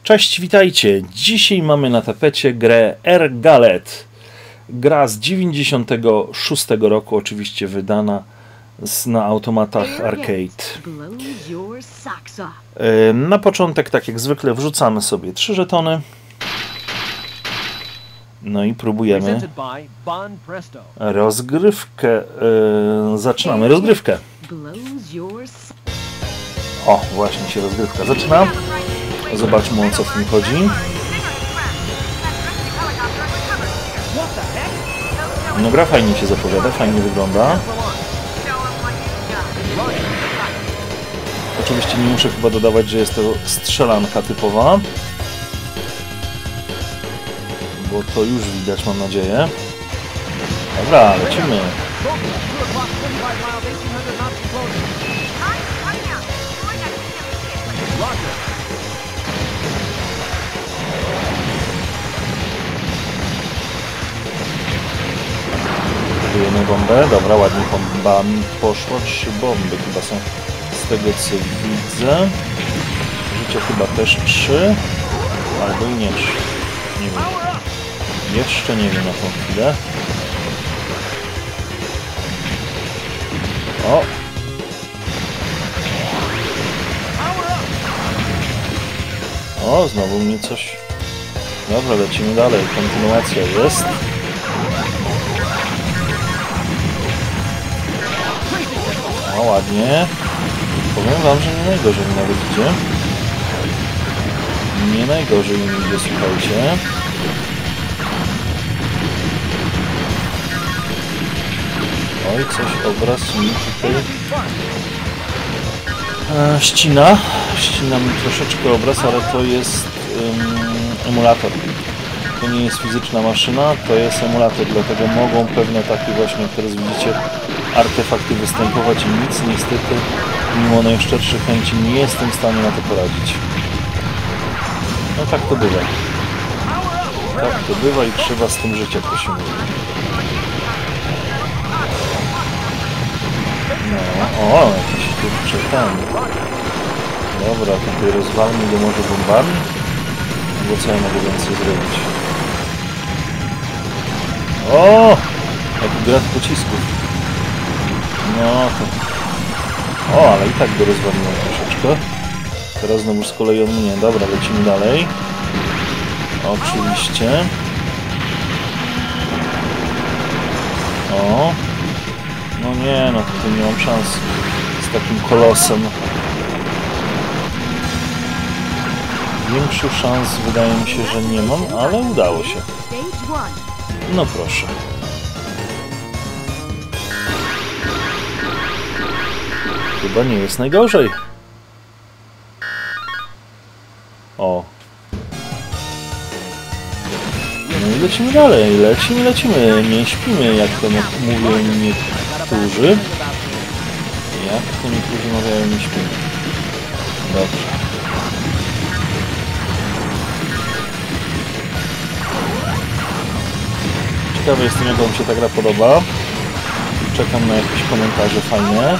Cześć, witajcie! Dzisiaj mamy na tapecie grę Ergalet. Gra z 96 roku, oczywiście wydana na automatach arcade. Na początek, tak jak zwykle, wrzucamy sobie 3 żetony. No i próbujemy rozgrywkę. Zaczynamy rozgrywkę. O, właśnie się rozgrywka zaczyna. Zobaczmy, o co w tym chodzi. No, gra fajnie się zapowiada, fajnie wygląda. Oczywiście nie muszę chyba dodawać, że jest to strzelanka typowa. Bo to już widać, mam nadzieję. Dobra, lecimy. Budujemy bombę. Dobra, ładnie bombami poszło. 3 bomby chyba są z tego, co widzę. Życia chyba też 3. Albo i nie 3. Nie wiem. Jeszcze nie wiem na tą chwilę. O! O, znowu mnie coś... Dobra, lecimy dalej. Kontynuacja jest. O, ładnie. Powiem wam, że nie najgorzej mi nawet idzie. Nie najgorzej mi idzie, słuchajcie. Oj, coś obraz mi tutaj ścina. Ścina mi troszeczkę obraz, ale to jest emulator. To nie jest fizyczna maszyna, to jest emulator, dlatego mogą pewne takie właśnie, jak teraz widzicie, artefakty występować i nic niestety, mimo najszczerszych chęci, nie jestem w stanie na to poradzić. No tak to bywa. Tak to bywa i trzeba z tym żyć, jak to się mówi. No, o, jakiś kurczę tam. Dobra, tutaj rozwalmy go może bombami. Bo co ja mogę więcej zrobić? O! Jak grad pocisków. No to... O, ale i tak go rozwaliłem troszeczkę. Teraz znowu z kolei on mnie. Dobra, lecimy dalej. Oczywiście. O! No nie, no tutaj nie mam szans z takim kolosem. Większych szans wydaje mi się, że nie mam, ale udało się. No proszę. Chyba nie jest najgorzej. O. No i lecimy dalej. Lecimy. Nie śpimy, jak to mówią niektórzy. Jak to niektórzy mawiają, nie śpimy. Dobrze. Ciekawy jestem, jak wam się ta gra podoba. Czekam na jakieś komentarze fajne.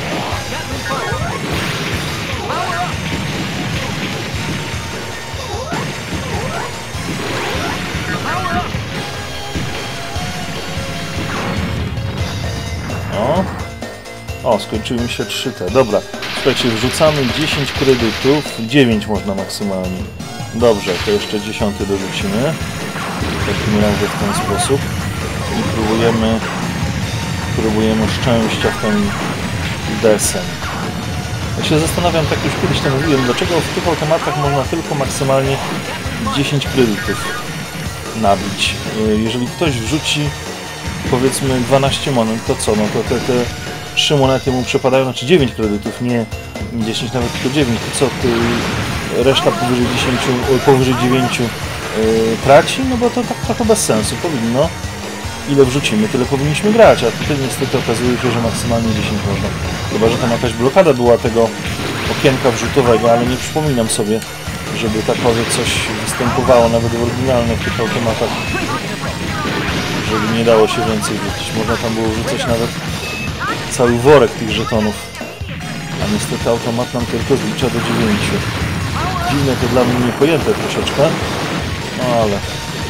O, skończyły mi się 3 Dobra, słuchajcie, wrzucamy 10 kredytów. 9 można maksymalnie. Dobrze, to jeszcze 10 dorzucimy. W takim razie w ten sposób. I próbujemy szczęścia w ten desen. Ja się zastanawiam, tak już kiedyś to mówiłem, dlaczego w tych automatach można tylko maksymalnie 10 kredytów nabić. Jeżeli ktoś wrzuci, powiedzmy, 12 monet, to co? No to te 3 monety mu przepadają, znaczy 9 kredytów, nie 10, nawet tylko 9, to co? Reszta powyżej 9 traci? No bo to tak trochę bez sensu. Powinno, ile wrzucimy, tyle powinniśmy grać, a tutaj niestety okazuje się, że maksymalnie 10 można. Chyba że tam jakaś blokada była tego okienka wrzutowego, ale nie przypominam sobie, żeby takowe coś występowało, nawet w oryginalnych tych automatach, żeby nie dało się więcej wrzucić. Można tam było wrzucać nawet cały worek tych żetonów, a niestety automat nam tylko zlicza do 9. Dziwne to dla mnie niepojęte troszeczkę. No ale...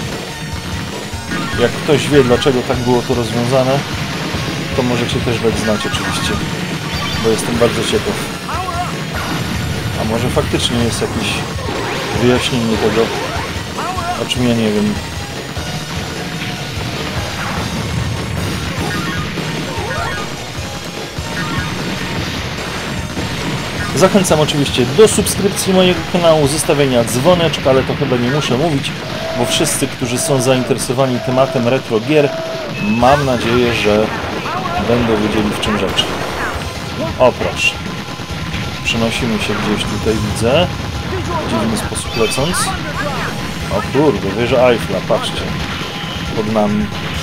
Jak ktoś wie, dlaczego tak było to rozwiązane, to możecie też dać znać oczywiście. Bo jestem bardzo ciekaw. A może faktycznie jest jakieś wyjaśnienie tego, o czym ja nie wiem. Zachęcam oczywiście do subskrypcji mojego kanału, zostawienia dzwoneczka, ale to chyba nie muszę mówić, bo wszyscy, którzy są zainteresowani tematem retro gier, mam nadzieję, że będą wiedzieli, w czym rzecz. O proszę. Przenosimy się gdzieś tutaj, widzę. W dziwny sposób lecąc. O kurde, wieża Eiffla, patrzcie. Pod nami.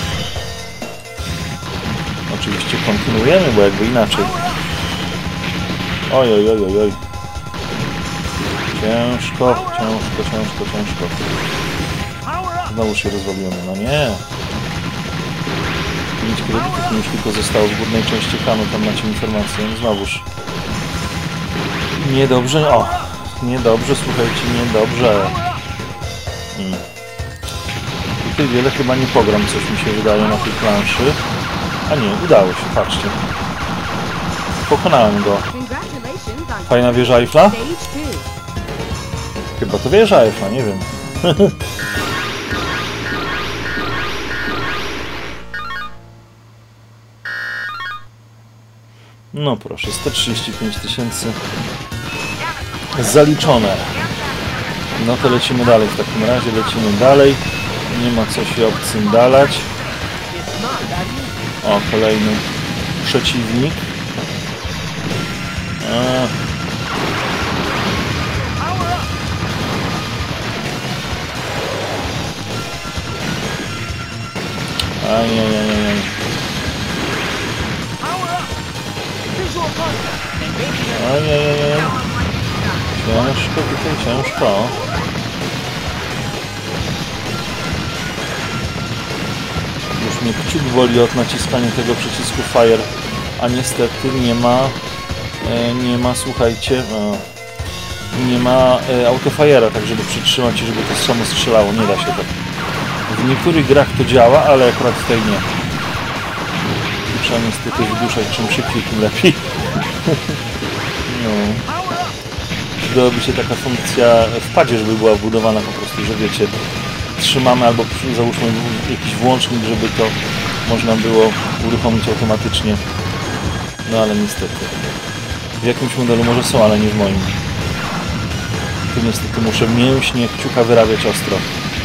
Oczywiście kontynuujemy, bo jakby inaczej. Oj, oj, oj, oj, oj. Ciężko, ciężko, ciężko, ciężko. Znowu się rozwaliłem, no nie. 5 kredytów mi już tylko zostało w górnej części ekranu, tam macie informację, no znowuż. Niedobrze, o! Niedobrze, słuchajcie, niedobrze. Tutaj wiele chyba nie pogram, coś mi się wydaje na tej planszy. A nie, udało się, patrzcie. Pokonałem go. Fajna wieża Eiffla? Chyba to wieża Eiffla, nie wiem. No proszę, 135 000 zaliczone. No to lecimy dalej, w takim razie lecimy dalej. Nie ma co się obcyndalać. O, kolejny przeciwnik. Ajajajajaj. Ajajajaj. Ciężko tutaj, ciężko. Już mnie kciuk boli od naciskania tego przycisku Fire, a niestety nie ma, słuchajcie, nie ma autofajera, tak żeby przytrzymać i żeby to samo strzelało. Nie da się tak. W niektórych grach to działa, ale akurat tutaj nie. Trzeba niestety wyduszać, czym szybciej, tym lepiej. No. Przydałaby się taka funkcja w padzie, żeby była wbudowana po prostu, że wiecie, trzymamy albo załóżmy jakiś włącznik, żeby to można było uruchomić automatycznie. No ale niestety. W jakimś modelu może są, ale nie w moim. Tu niestety muszę mięśnie kciuka wyrabiać ostro.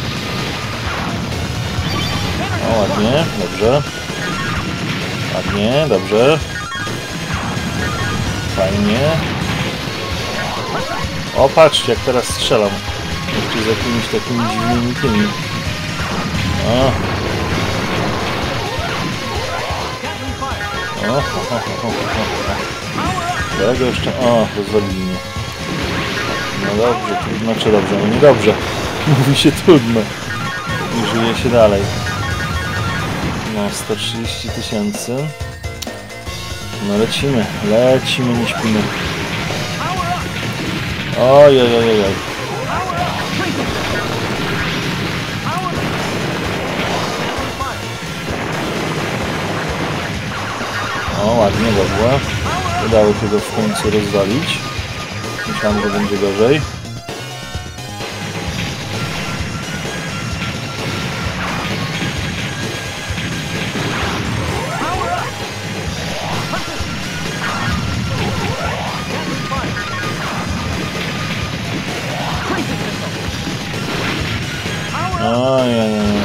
O, ładnie, dobrze. Ładnie, dobrze. Fajnie. O, patrzcie, jak teraz strzelam. Jeszcze z jakimiś takimi dziwnymi tymi. O. Tego jeszcze... O, rozwalili mnie. No dobrze, trudno, czy dobrze? No niedobrze. Mówi się trudno. I żyje się dalej. No, 130 000. No lecimy, lecimy, nie śpimy. Oj, oj, oj, oj. O, ładnie, dobrze. Udało się go w końcu rozwalić. Myślałem, że będzie gorzej. Ojej.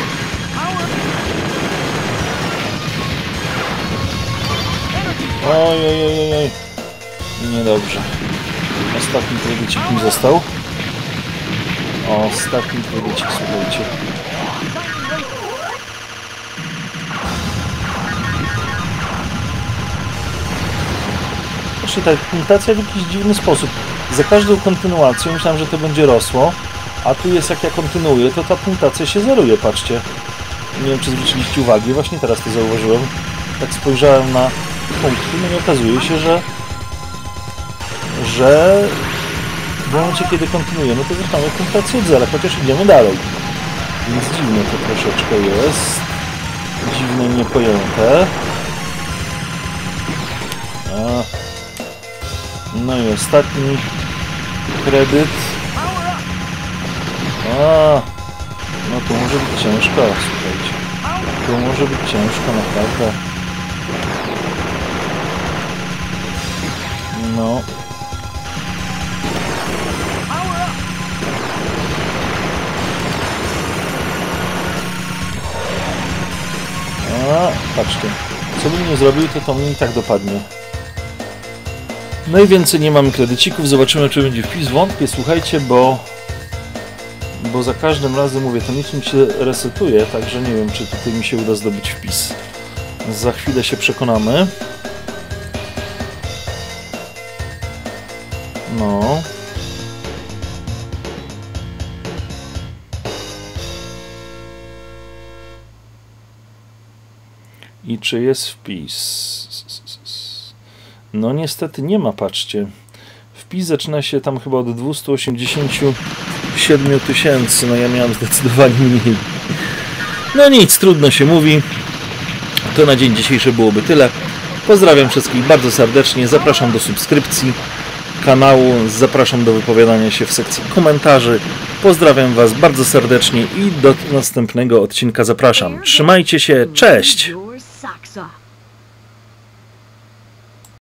Ojej. Niedobrze. Ostatni kredycik mi został. Ostatni kredycik, słuchajcie. Patrzcie, ta punktacja w jakiś dziwny sposób. Za każdą kontynuacją myślałem, że to będzie rosło. A tu jest, jak ja kontynuuję, to ta punktacja się zeruje, patrzcie. Nie wiem, czy zwróciliście uwagę, właśnie teraz to zauważyłem. Tak spojrzałem na punkty, no i okazuje się, że w momencie, kiedy kontynuujemy, to zostaniemy punkta cudzy, ale chociaż idziemy dalej. Więc dziwne to troszeczkę jest. Dziwne, niepojęte. No i ostatni kredyt. No tu może być ciężko, słuchajcie. Tu może być ciężko, naprawdę. No. Patrzcie. Co bym nie zrobił, to mnie i tak dopadnie. No i więcej nie mamy kredycików. Zobaczymy, czy będzie wpis. Wątpię, słuchajcie, bo za każdym razem, mówię, to niczym się resetuje, także nie wiem, czy tutaj mi się uda zdobyć wpis. Za chwilę się przekonamy. No. I czy jest wpis? No niestety nie ma, patrzcie. Wpis zaczyna się tam chyba od 287 000. No ja miałem zdecydowanie mniej. No nic, trudno się mówi. To na dzień dzisiejszy byłoby tyle. Pozdrawiam wszystkich bardzo serdecznie. Zapraszam do subskrypcji kanału. Zapraszam do wypowiadania się w sekcji komentarzy. Pozdrawiam Was bardzo serdecznie i do następnego odcinka zapraszam. Trzymajcie się, cześć!